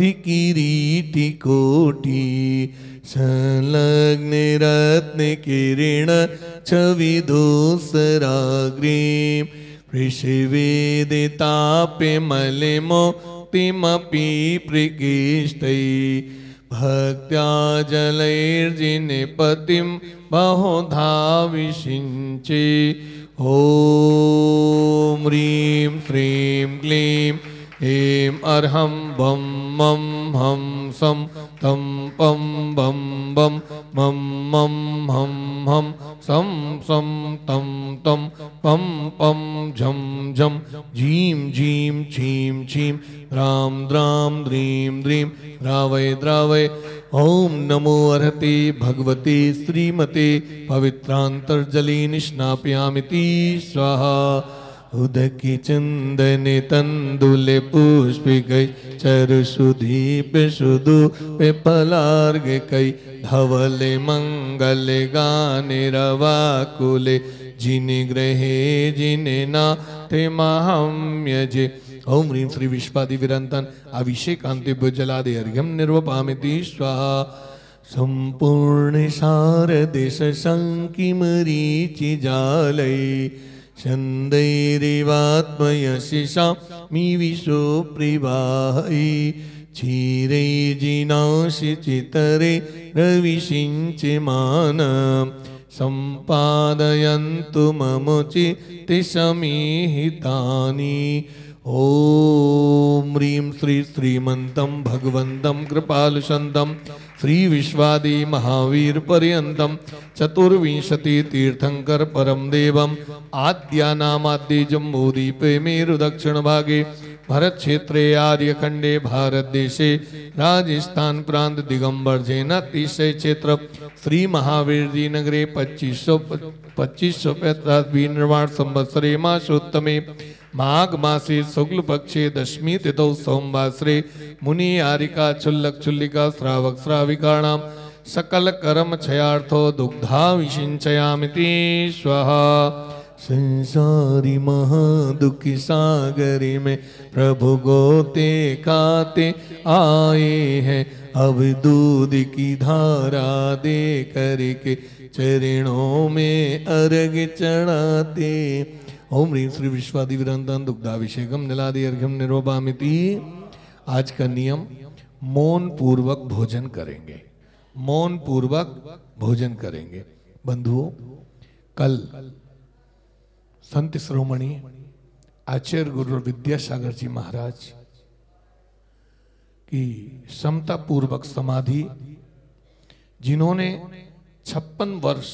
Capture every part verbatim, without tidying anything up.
कांति किरीटी कोटि संलग्न रत्न किरण छवि धूसराग्रीं वृषवेदितापे मलिमोक्तिमपि प्रकृष्टै भक्त्या जलैर्जिनपतिं बहुधा विषिञ्चे। ॐ ह्रीं श्रीं क्लीं ऐं अर्हं बं मं हं सं तं पं बं बं मं मं हं हं सं सं तं तं पं पं झं झं झीं झीं छीं छीं रां द्रां द्रीं द्रीं द्रावय द्रावय। ओम नमो अर्हते भगवते श्रीमते पवित्रांतर्जलि निष्णापयामिति स्वाहा। उदकी चंदन तंदुले पुष्पिकै चरुषुदीप सुदूपे फलार्घ कै धवले मंगले गाने रवाकुले जिने ग्रहे जिने नाथे माहम्यजे। ओम ह्रीं श्री विश्वादि विरंतन अभिषेकांति भुजलादि अर्घ्यम निर्वपामिति स्वाहा। संपूर्ण शारदे शंकिमरीचि जालै छन्दैरिवात्मयशिषामि विशोप्रिवाहै क्षीरै जिनांसि चितरे रविषिञ्चमानं सम्पादयन्तु मम चित्ते समीहितानि। ओम ह्रीं श्री श्रीमन्तं भगवन्तं कृपालुषन्तं श्री विश्वादि महावीर पर्यन्तं चतुर्विंशति तीर्थंकर परम देवम आद्यानामाद्य जम्बूद्वीपे मेरु दक्षिण भागे भरत क्षेत्रे आर्यखंडे भारत देशे राजस्थान प्रांत दिगंबर जैन अतिशय क्षेत्र श्री महावीर जी नगरे पच्चीस सौ पच्चीस सौ पैंतालीस निर्माण संवत्सरे मासोत्तमे माघ मासे शुक्ल पक्षे दशमी तिथौ सोमवासरे मुनि आरिका चुल्लक चुल्लिका श्रावक श्राविकाणां सकल कर्म क्षयार्थो दुग्धा विषिञ्चयामिति स्वाहा। संसारी महादुखी सागरी में प्रभु गोते खाते आए हैं अब दूध की धारा दे करके चरणों में अर्घ चढ़ाते। ओम ह्रीं श्री विश्वादि विरंतन दुग्धाभिषेकम नीलादि अर्घ्यम निर्वपामिति। आज का नियम मौन पूर्वक भोजन करेंगे, मौन पूर्वक भोजन करेंगे। बंधुओं, कल संत शिरोमणि आचार्य गुरु विद्यासागर जी महाराज की समता पूर्वक समाधि, जिन्होंने छप्पन वर्ष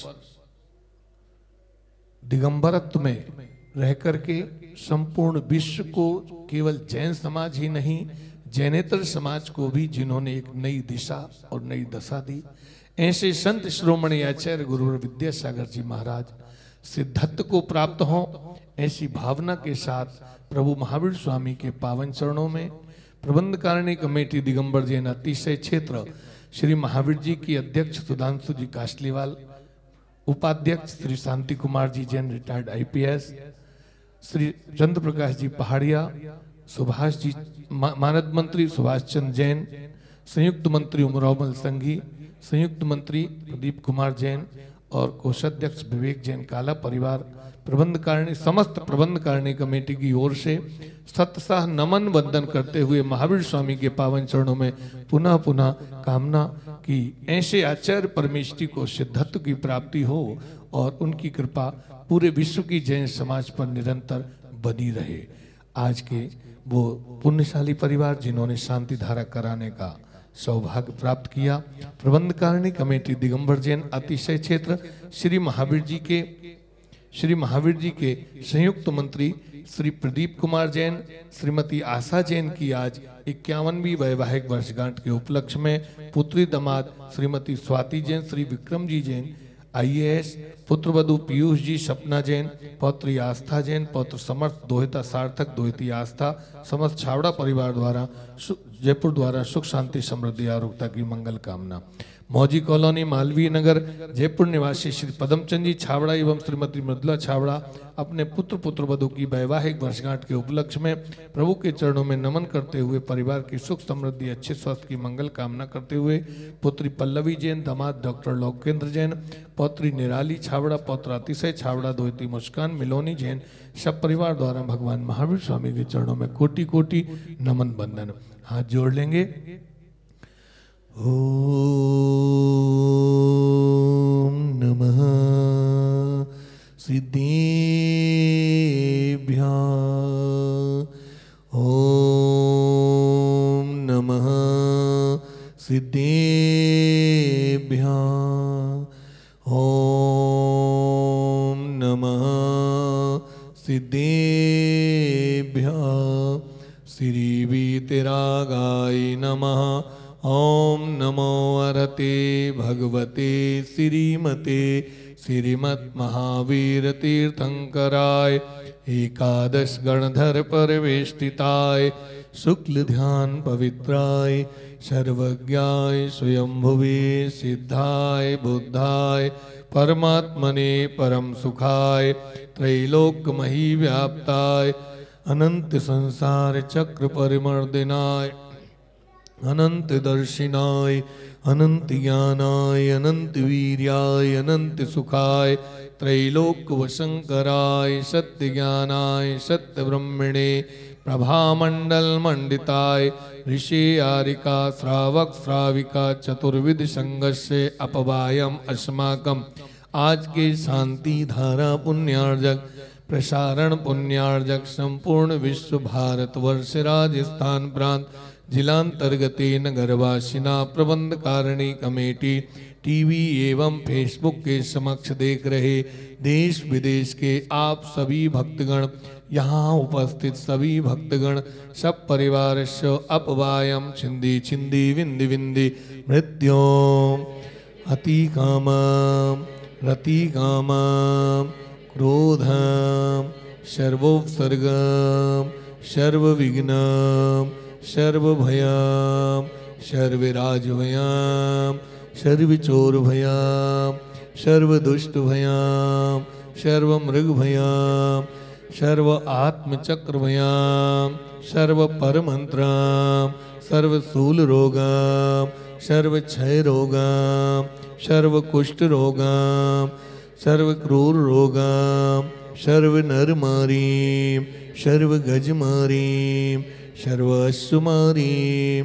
दिगंबरत्व में रह करके संपूर्ण विश्व को केवल जैन समाज ही नहीं जैनेतर समाज को भी जिन्होंने एक नई दिशा और नई दशा दी, ऐसे संत श्रोमणी आचार्य गुरु विद्यासागर जी महाराज सिद्धत्व को प्राप्त हों, ऐसी भावना के साथ प्रभु महावीर स्वामी के पावन चरणों में प्रबंधकारिणी कमेटी दिगंबर जैन अतिशय क्षेत्र श्री महावीर जी की अध्यक्ष सुधांशु जी काशलीवाल, उपाध्यक्ष श्री शांति कुमार जी जैन रिटायर्ड आईपीएस, श्री चंद्र प्रकाश जी पहाड़िया, सुभाष जी मा, मानद मंत्री सुभाष चंद्र जैन, संयुक्त मंत्री उमरावमल संघी, संयुक्त मंत्री प्रदीप कुमार जैन और कोषाध्यक्ष विवेक जैन काला परिवार, प्रबंधकारिणी समस्त प्रबंधकारिणी कमेटी की ओर से सतसाह नमन वंदन करते हुए महावीर स्वामी के पावन चरणों में पुनः पुनः कामना कि ऐसे आचार्य परमेष्ठी को सिद्धत्व की प्राप्ति हो और उनकी कृपा पूरे विश्व की जैन समाज पर निरंतर बनी रहे। आज के वो पुण्यशाली परिवार जिन्होंने शांति धारा कराने का सौभाग्य प्राप्त किया, प्रबंधकारिणी कमेटी दिगंबर जैन अतिशय क्षेत्र श्री महावीर जी के श्री महावीर जी के संयुक्त मंत्री श्री प्रदीप कुमार जैन, श्रीमती आशा जैन की आज इक्यावनवीं वैवाहिक वर्षगांठ के उपलक्ष्य में पुत्री दामाद श्रीमती स्वाति जैन, श्री विक्रम जी जैन आईएएस, पुत्र वधु पीयूष जी सपना जैन, पौत्री आस्था जैन, पौत्र समर्थ दोहिता सार्थक दोहिती आस्था, समस्त छावड़ा परिवार द्वारा जयपुर द्वारा सुख शांति समृद्धि आरोग्यता की मंगल कामना। मौजी कॉलोनी मालवीय नगर जयपुर निवासी श्री पदमचंद जी छाबड़ा एवं श्रीमती मृदुला छाबड़ा अपने पुत्र पुत्र वधु की वैवाहिक वर्षगांठ के उपलक्ष्य में प्रभु के चरणों में नमन करते हुए परिवार की सुख समृद्धि अच्छे स्वास्थ्य की मंगल कामना करते हुए पुत्री पल्लवी जैन, दामाद डॉक्टर लोकेंद्र जैन, पौत्री निराली छाबड़ा, पौत्र अतिशय छाबड़ा, दोहित्री मुस्कान मिलोनी जैन सब परिवार द्वारा भगवान महावीर स्वामी के चरणों में कोटि कोटि नमन बंदन। हाथ जोड़ लेंगे। ओम नमः सिद्धेभ्यः। ओम नमः सिद्धेभ्यः। ओम नमः सिद्धेभ्यः। श्री वीतरागाय नमः। ओम नमो अरते भगवते श्रीमते श्रीमत् महावीर तीर्थंकराय एकादश गणधर परवेष्टिताय शुक्ल ध्यान पवित्राय सर्वज्ञाय स्वयंभुवे सिद्धाय बुद्धाय परमात्मने परम सुखाय त्रैलोक्यमही व्याप्ताय अनंत संसार चक्र परिमर्दिनाय अनंत दर्शिनाय अनंत ज्ञानाय अनंत वीर्याय अनंत सुखाय त्रैलोक्य वशंकराय सत्य ज्ञानाय सत्य ब्रह्मणे प्रभामंडल मंडिताय ऋषि आरिका श्रावक श्राविका चतुर्विध संघर्षे अपवायम अस्माकम। आज के शांति धारा पुण्यार्जक प्रसारण पुण्यार्जक संपूर्ण विश्व भारत वर्ष राजस्थान प्रांत जिलांतर्गते नगरवासिना प्रबंध कारिणी कमेटी टीवी एवं फेसबुक के समक्ष देख रहे देश विदेश के आप सभी भक्तगण, यहाँ उपस्थित सभी भक्तगण सब परिवार अपवायम छिंदी छिंदी विंदी विंदी मृत्यों अति कामम रति कामम क्रोधम सर्वोपसर्गम सर्वविघ्नम सर्वभयम सर्वराजभयम सर्वचोरभयम सर्वदुष्टभयम सर्वमृगभयम सर्व आत्मचक्रभयम सर्वपरमंत्रम सर्वशूलरोगम सर्वक्षयरोगम सर्वकुष्ठरोगम सर्वक्रूररोगम सर्वनरमारीं सर्वगजमारीं सर्वअश्वमारीं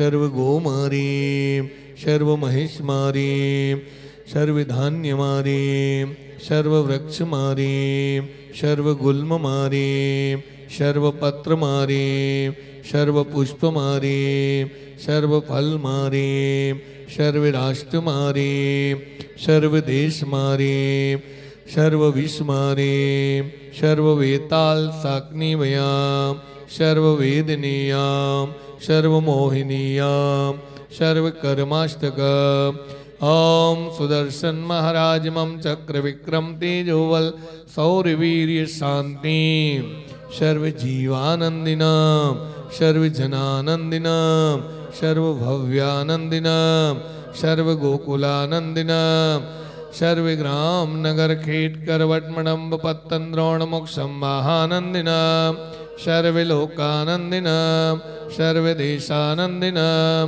सर्वगोमारीं सर्वमहिषमारीं सर्वधान्यमारीं सर्ववृक्षमारीं सर्वगुल्ममारीं सर्वपत्रमारीं सर्वपुष्पमारीं सर्वफलमारीं सर्वराष्ट्रमारीं सर्वदेशमारीं सर्वविषमारीं सर्ववेताल साग्निमयां सर्ववेदनीयां सर्वमोहिनीयां सर्वकर्माष्टकम्। ओम सुदर्शन महाराज मम चक्र विक्रम तेजोवल सौरवीर्य शांति सर्वजीवानंदिनां सर्वजनानंदिनां सर्वभव्यानंदिनां सर्वगोकुलानंदिनां सर्वग्राम नगर खेट करवटमणम्ब पत्तन्द्रोण मोक्षम महानंदिनां सर्वलोकानंदिनां सर्वदेशानंदिनां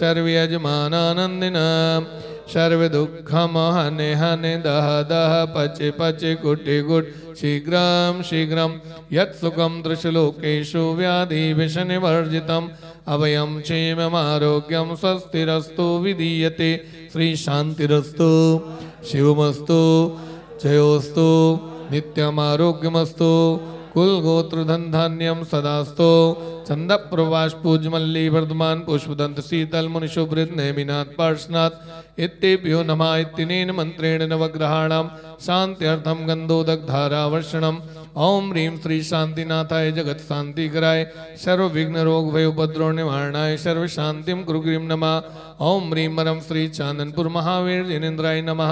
सर्वयजमानानंदिनां सर्वदुःखमहने हने दह दह पचे पचे गुटे गुट शीघ्रं शीघ्रं यत्सुखं दृशलोकेषु व्याधि विषनिवर्जितम् अभयं क्षेममारोग्यं स्वस्तिरस्तु विधीयते। श्री शांतिरस्तु शिवमस्तु जयोस्तु नित्यमारोग्यमस्तु कुल गोत्र धन धान्यम सदास्तो चंद प्रवास पूजमल्ली वर्धमान पुष्पदंत शीतल मुनिशुभृत नेमिनाथ पार्श्वनाथ इत्येभ्यो नमः इत्यनेन मंत्रेण नवग्रहाणां शान्त्यर्थं गन्धोदक धारावर्षणम् ओम ह्रीं श्री शांतिनाथाय जगत शांति कराय सर्व विघ्न रोग भय उपद्रव निवारणाय सर्व शांतिम गुरु गिरिम नमः। ओम ह्रीं परम श्री चांदनपुर महावीर जिनेन्द्राय नमः।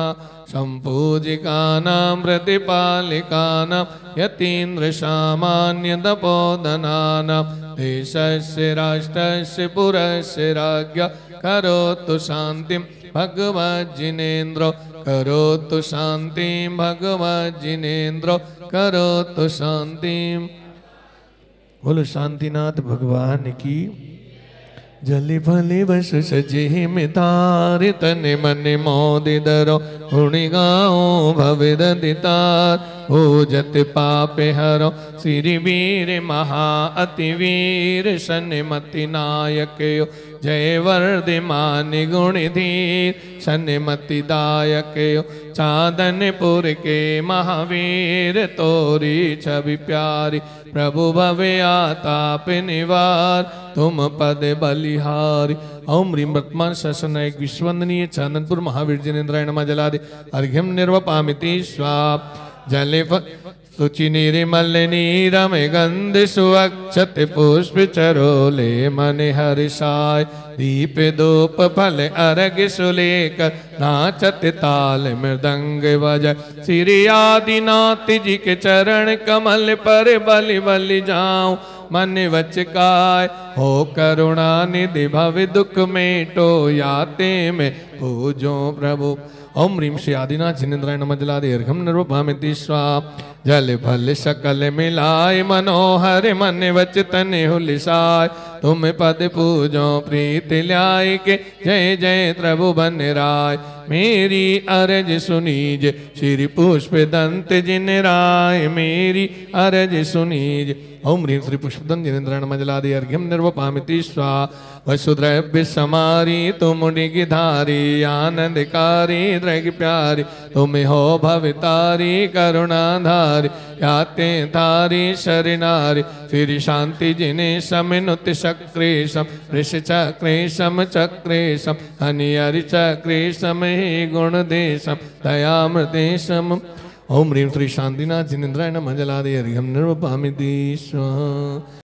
संपूजिकानां प्रतिपालिकानां यतीन्द्र सामान्य तपोधनानां देशस्य राष्ट्रस्य पुरस्य राज्ञ करोतु शांतिं भगवज्जिनेन्द्रो करोतु शांतिं भगवज्जिनेन्द्रो करोतु शांतिं। बोलो शांतिनाथ भगवान की। जलि भले बस सजे मितार तने मन मोदि दरो गुणि गाओ भविद दितार हो जत पापे हरो सिरि वीर महा अति वीर शनिमति नायक यो जय वर्धिमान गुणधीर शनिमति दायक यो चांदनपुर के महावीर तोरी छवि प्यारी प्रभु भवे आताप निवार तुम पद बलिहारी। ओम ह्रीं वर्तमान शासन एक विश्वंदनीय चांदनपुर महावीर जिनेन्द्राय नमः। जलादि अर्घ्यम निर्वपामिति स्वाप जले सुचि निर्मल नीरम गंध सुअक्षत पुष्प चरोले मन हर्षाय दीप धूप फल अर्घ सुलेकर नाचत ताल मृदंग बजाय श्री आदिनाथ जी के चरण कमल पर बलि बलि जाऊं मन वचकाय हो करुणा निधि भव दुख मेटो याते में पूजो प्रभु। ओम ह्रीं श्री आदिनाथ जिनेन्द्राय नमः। जलादि अर्घ्यम निर्वपामिति स्वाप जल फल सकल मिलाय मनोहर मन वच तने हुलिसाय तुम पद पूजो प्रीत ल्याय के जय जय प्रभु बन राय मेरी अरज सुनीज श्री पुष्प दंत जिन राय मेरी अरज सुनीज। ओम ह्रीं श्री पुष्पदंत जिनेन्द्राय नमः। जलादि अर्घ्यम निर्वपामिति स्वा वसुद्रव्य समारी तुम गिधारी आनंदकारी द्रग प्यारी तुम हो भवतारी करुणाधारी याते धारी शरणारी श्री शांति जिने समिनुत सक्रेशम ऋष चक्रेशम चक्रेशम हनियरि चक्रेशम हे गुण देशम दयामृतेशम। ओम ह्रीं श्री शांतिनाथ जिनेन्द्राय नमः। जलादि अर्घ्यम निर्वपामिति स्वाहा।